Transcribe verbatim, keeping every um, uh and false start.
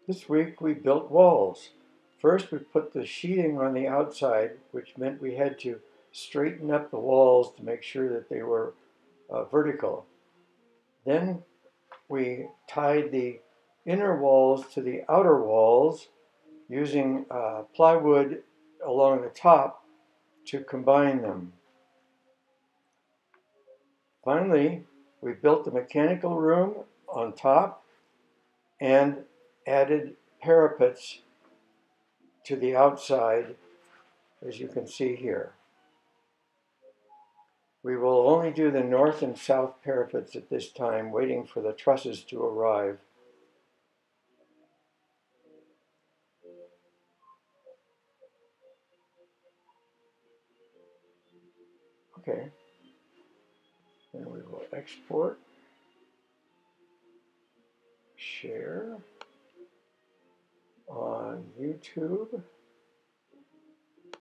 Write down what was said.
This week we built walls. First we put the sheeting on the outside, which meant we had to straighten up the walls to make sure that they were uh, vertical. Then we tied the inner walls to the outer walls using uh, plywood along the top to combine them. Finally, we built the mechanical room on top and added parapets to the outside, as you can see here. We will only do the north and south parapets at this time, waiting for the trusses to arrive. Okay, then we will export, share on YouTube.